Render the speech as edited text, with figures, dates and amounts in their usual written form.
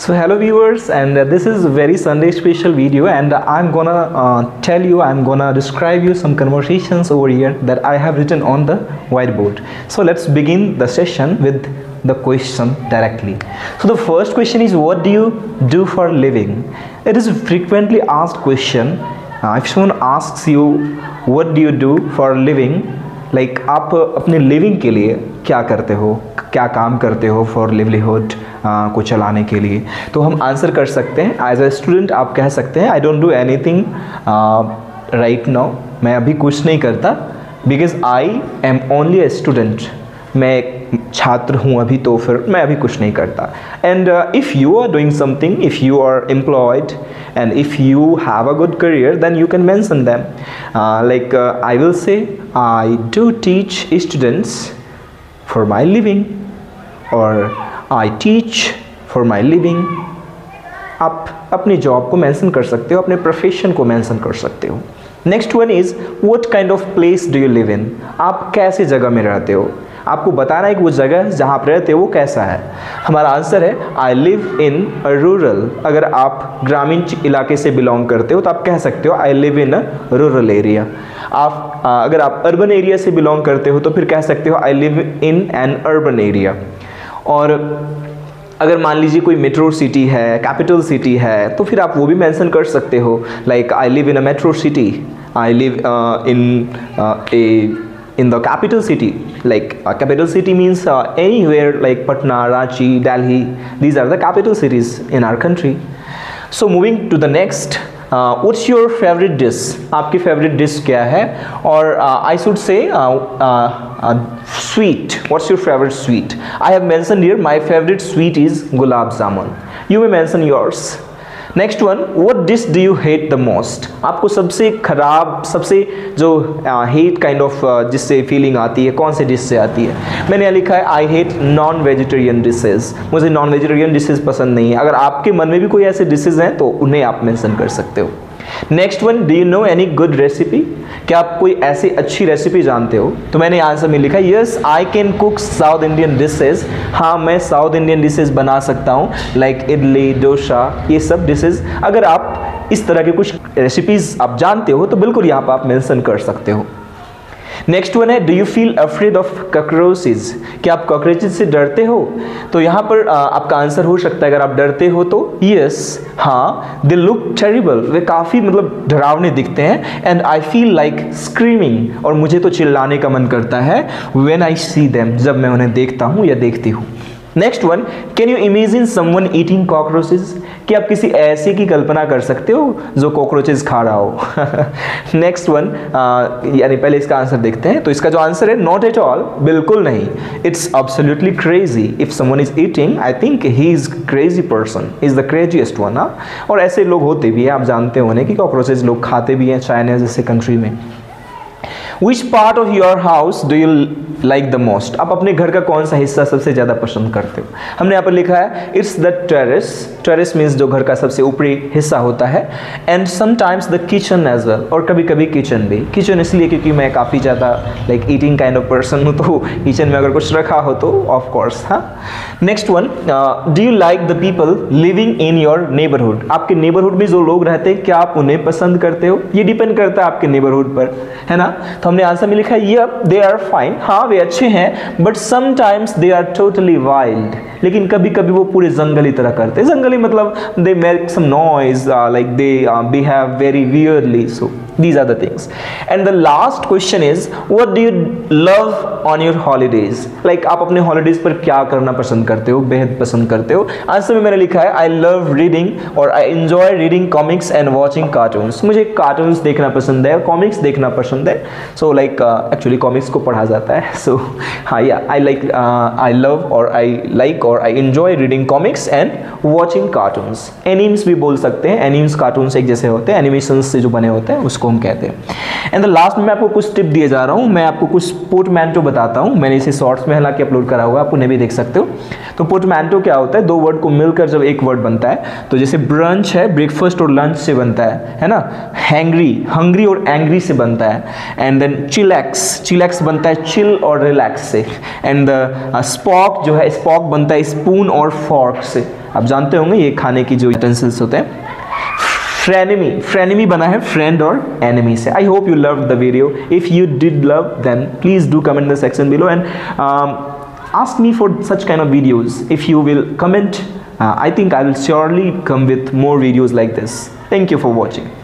So hello viewers, and this is a very Sunday special video, and I'm gonna describe you some conversations over here that I have written on the whiteboard. So let's begin the session with the question directly. So the first question is, what do you do for a living? It is a frequently asked question. If someone asks you what do you do for a living, like आप अपने living के लिए क्या करते हो, क्या काम करते हो फॉर लिवलीहुड को चलाने के लिए, तो हम आंसर कर सकते हैं एज अ स्टूडेंट. आप कह सकते हैं I don't do anything right now, मैं अभी कुछ नहीं करता, because I am only a student, मैं एक छात्र हूँ अभी, तो फिर मैं अभी कुछ नहीं करता. And if you are doing something, if you are employed and if you have a good career, then you can mention them. I will say I do teach students for my living, or I teach for my living. आप अपनी job को mention कर सकते हो, अपने profession को mention कर सकते हो. Next one is what kind of place do you live in. आप कैसे जगह में रहते हो, आपको बताना है कि वो जगह जहाँ आप रहते हो वो कैसा है. हमारा आंसर है आई लिव इन अ रूरल. अगर आप ग्रामीण इलाके से बिलोंग करते हो तो आप कह सकते हो I live in a rural area. आप अगर आप अर्बन एरिया से बिलोंग करते हो तो फिर कह सकते हो I live in an urban area. और अगर मान लीजिए कोई मेट्रो सिटी है, कैपिटल सिटी है, तो फिर आप वो भी मेंशन कर सकते हो, like I live in a metro city, I live in the capital city. Like a capital city means anywhere like Patna, Ranchi, Delhi. These are the capital cities in our country. So moving to the next, what's your favorite dish? आपकी favorite dish क्या है? और I should say sweet. What's your favorite sweet? I have mentioned here my favorite sweet is gulab jamun. You may mention yours. Next one, what dish do you hate the most. आपको सबसे खराब, सबसे जो hate kind of जिससे feeling आती है, कौन से डिश से आती है. मैंने यहाँ लिखा है I hate non vegetarian dishes. मुझे नॉन वेजिटेरियन डिशेज पसंद नहीं है. अगर आपके मन में भी कोई ऐसे डिशेज हैं तो उन्हें आप मेंशन कर सकते हो. Next one, do you know any good recipe. क्या आप कोई ऐसी अच्छी रेसिपी जानते हो. तो मैंने आंसर में लिखा yes I can cook south Indian dishes. हाँ, मैं साउथ इंडियन डिशेज बना सकता हूँ, लाइक इडली, डोसा, ये सब डिशेज. अगर आप इस तरह के कुछ रेसिपीज आप जानते हो तो बिल्कुल यहाँ पर आप मेंशन कर सकते हो. नेक्स्ट वन है, do you feel afraid of cockroaches. क्या आप कॉकरोचेज से डरते हो. तो यहाँ पर आपका आंसर हो सकता है, अगर आप डरते हो तो यस, हाँ, दे लुक टेरिबल, वे काफ़ी मतलब डरावने दिखते हैं. And I feel like screaming, और मुझे तो चिल्लाने का मन करता है व्हेन आई सी देम, जब मैं उन्हें देखता हूँ या देखती हूँ. Next one, can you imagine someone eating cockroaches. कि आप किसी ऐसे की कल्पना कर सकते हो जो कॉकरोचेज खा रहा हो. नेक्स्ट वन, यानी पहले इसका आंसर देखते हैं. तो इसका जो आंसर है नॉट एट ऑल, बिल्कुल नहीं. It's absolutely crazy. If someone is eating, I think he is crazy person, is the craziest one. और ऐसे लोग होते भी हैं, आप जानते हो कि कॉकरोचेज लोग खाते भी हैं चाइना जैसे कंट्री में. Which part of your house do you like the most? आप अपने घर का कौन सा हिस्सा सबसे ज़्यादा पसंद करते हो. हमने यहाँ पर लिखा है it's the terrace. Terrace means जो घर का सबसे ऊपरी हिस्सा होता है. And sometimes the kitchen as well, और कभी कभी किचन भी. किचन इसलिए क्योंकि मैं काफ़ी ज़्यादा like eating kind of person हूँ, तो किचन में अगर कुछ रखा हो तो ऑफ कोर्स. हाँ. Next one, do you like the people living in your neighbourhood. आपके नेबरहुड में जो लोग रहते हैं, क्या आप उन्हें पसंद करते हो. ये डिपेंड करता है आपके नेबरहुड पर, है ना. तो हमने आंसर में लिखा है यप दे आर फाइन. हाँ, वे अच्छे हैं, but sometimes they are totally wild. लेकिन कभी कभी वो पूरे जंगली तरह करते हैं. जंगली मतलब they make some noise, like they behave very weirdly. So these are the things. And the last question is, what do you love on your holidays. like आप अपने हॉलीडेज पर क्या करना पसंद करते हो, बेहद पसंद करते हो. आंसर में मैंने लिखा है आई लव रीडिंग, और I enjoy reading comics and watching cartoons. मुझे कार्टून्स देखना पसंद है, कॉमिक्स देखना पसंद है. सो लाइक एक्चुअली कॉमिक्स को पढ़ा जाता है. सो हाँ, या आई लाइक, आई लव और आई लाइक और I enjoy reading comics and watching cartoons. Animes भी बोल सकते हैं. एनिम्स कार्टून्स एक जैसे होते हैं, एनिमेशन से जो बने होते हैं उसको हम कहते हैं. एंड द लास्ट में मैं आपको कुछ टिप दिए जा रहा हूँ. मैं आपको कुछ पोर्टमैंटो बताता हूँ. मैंने इसे शॉर्ट्स में हालांकि अपलोड करा हुआ, आप उन्हें भी देख सकते हो. तो पोर्टमैंटो क्या होता है, दो वर्ड को मिलकर जब एक वर्ड बनता है, तो जैसे ब्रंच है ब्रेकफास्ट और लंच से बनता है ना. हैंग्री, हंग्री और एंग्री से बनता है. एंड देन चिलैक्स, चिलैक्स बनता है चिल और रिलैक्स से, एंड स्पॉक जो है, स्पॉक बनता है स्पून और फॉर्क से। आप जानते होंगे ये खाने की जो यूटेंसिल्स होते हैं। फ्रेनेमी, फ्रेनेमी बना है फ्रेंड और एनिमी से। I hope you love the video. If you did love then please do comment in the section below and ask me for such kind of videos. If you will comment, I think I will surely come with more videos like this. Thank you for watching.